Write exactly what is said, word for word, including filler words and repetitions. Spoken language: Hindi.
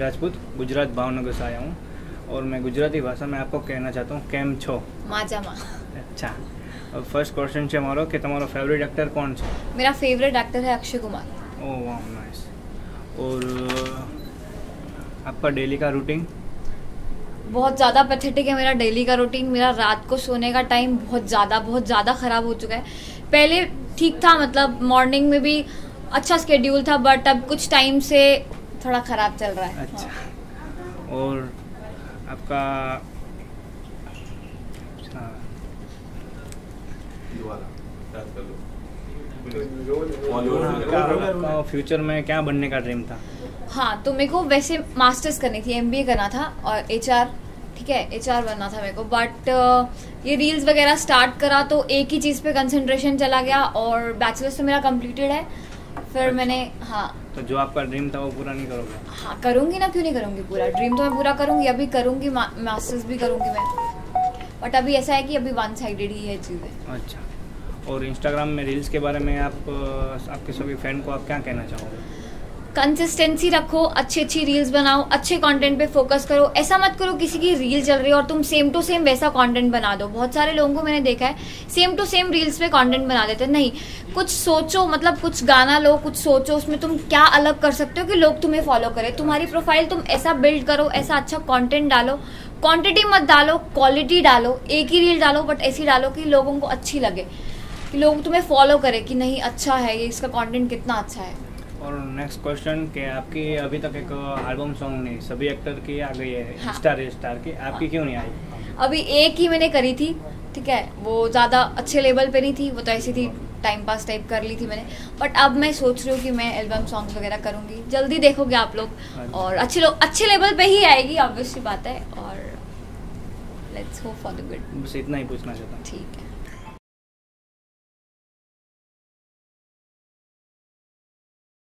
राजपूत गुजरात भावनगर से आया हूँ और मैं गुजराती भाषा में आपको कहना चाहता हूँ केम छो। माजामा। अच्छा, और फर्स्ट क्वेश्चन છે મારો કે તમારો ફેવરેટ એક્ટર કોણ છે? मेरा फेवरेट एक्टर है अक्षय कुमार। ओह वाह नाइस। और आपका डेली का रूटीन? बहुत ज़्यादा पैथेटिक है मेरा डेली का रूटीन। मेरा रात को सोने का टाइम बहुत ज़्यादा बहुत ज़्यादा ख़राब हो चुका है। पहले ठीक था, मतलब मॉर्निंग में भी अच्छा स्केड्यूल था, बट अब कुछ टाइम से थोड़ा ख़राब चल रहा है। अच्छा। हाँ। और आपका आपका फ्यूचर में क्या बनने का ड्रीम था? हाँ, तो मेरे को वैसे मास्टर्स करनी थी, एमबीए करना था और एचआर, ठीक है, एचआर बनना था मेरे को। बट ये रील्स वगैरह स्टार्ट करा तो एक ही चीज़ पे कंसंट्रेशन चला गया और बैचलर्स तो मेरा कंप्लीटेड है। फिर अच्छा। मैंने हाँ तो जो आपका ड्रीम था वो पूरा नहीं करोगे? हाँ करूँगी ना, क्यों नहीं करूँगी पूरा। ड्रीम तो मैं पूरा करूँगी, अभी करूँगी, मा, मास्टर्स भी करूँगी मैं। बट अभी ऐसा है कि अभी वन साइडेड ही है चीज़ें। अच्छा। और इंस्टाग्राम में रील्स के बारे में आप आपके सभी फ्रेंड को आप क्या कहना चाहोगे? कंसिस्टेंसी रखो, अच्छी अच्छी रील्स बनाओ, अच्छे कंटेंट पे फोकस करो। ऐसा मत करो किसी की रील चल रही है और तुम सेम टू सेम वैसा कंटेंट बना दो। बहुत सारे लोगों को मैंने देखा है सेम टू सेम रील्स पे कंटेंट बना देते हैं। नहीं, कुछ सोचो, मतलब कुछ गाना लो, कुछ सोचो उसमें तुम क्या अलग कर सकते हो कि लोग तुम्हें फॉलो करें। तुम्हारी प्रोफाइल तुम ऐसा बिल्ड करो, ऐसा अच्छा कंटेंट डालो। क्वांटिटी मत डालो, क्वालिटी डालो। एक ही रील डालो बट ऐसी डालो कि लोगों को अच्छी लगे, कि लोग तुम्हें फॉलो करें कि नहीं अच्छा है ये, इसका कंटेंट कितना अच्छा है। और नेक्स्ट क्वेश्चन कि आपकी अभी तक एक एल्बम सॉन्ग नहीं, सभी एक्टर की आ गई है, हाँ। स्टार स्टार की, आपकी हाँ। क्यों नहीं आई? अभी एक ही मैंने करी थी, ठीक है, वो ज़्यादा अच्छे लेवल पे नहीं थी, वो तो ऐसी थी टाइम पास टाइप कर ली थी मैंने। बट अब मैं सोच रही हूँ कि मैं एल्बम सॉन्ग्स वगैरह करूँगी, जल्दी देखोगे आप लोग। और अच्छे लोग अच्छे लेवल पे ही आएगी, ऑब्वियसली बात है। और let's hope for the good. बस इतना ही पूछना चाहता हूँ। ठीक है।